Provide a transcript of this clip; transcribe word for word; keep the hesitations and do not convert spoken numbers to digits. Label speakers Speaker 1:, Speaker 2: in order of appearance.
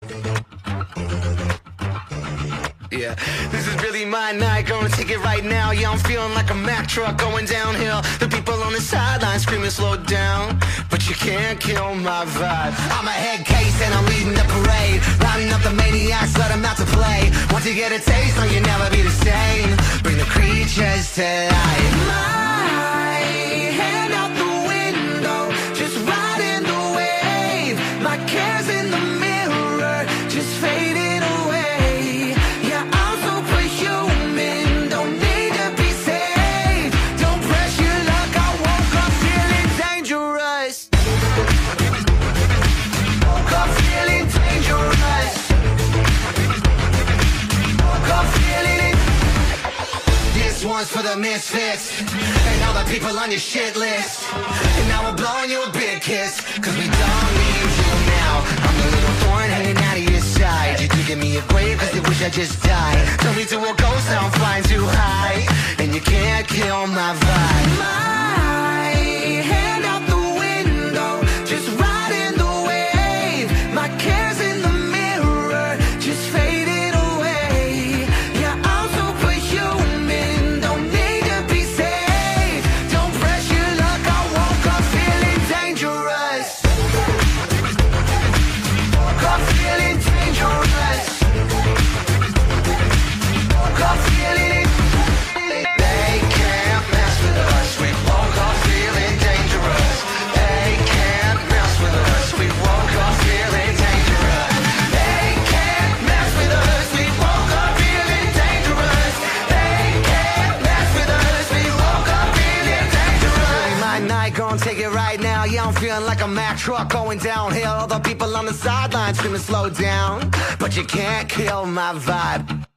Speaker 1: Yeah, this is really my night, gonna take it right now. Yeah, I'm feeling like a Mack truck going downhill. The people on the sideline screaming slow down, but you can't kill my vibe. I'm a head case and I'm leading the parade, rounding up the maniacs, let them out to play. Once you get a taste, no, you'll never be the same. Bring the creatures to life. My hand out the window, just riding the wave. My cares in the mirror, just fading away. Yeah, I'm superhuman, don't need to be saved. Don't press your luck, I woke up feeling dangerous. Woke up feeling dangerous. Woke up feeling. This one's for the misfits and all the people on your shit list. And now we're blowing you a big kiss, cause we don't need you now. I'm the little thorn hanging out of your side. You digging me a grave cause you wish I just died. Turn me to a ghost, now I'm flying too high, and you can't kill my vibe. My hand out the window, just riding the wave. My cares in the mirror, just fading away. Yeah, I'm superhuman, don't need to be saved. Don't press your luck, I woke up feeling dangerous. Woke up feeling dangerous. Woke up feeling. They can't mess with us. We woke up feeling dangerous. They can't mess with us. We woke up feeling dangerous. They can't mess with us. We woke up feeling dangerous. They can't mess with us. We woke up feeling dangerous. My night, gonna take it right now. Yeah, I'm feeling like a Mack truck going downhill. All the people on the sidelines screaming slow down, but you can't kill my vibe.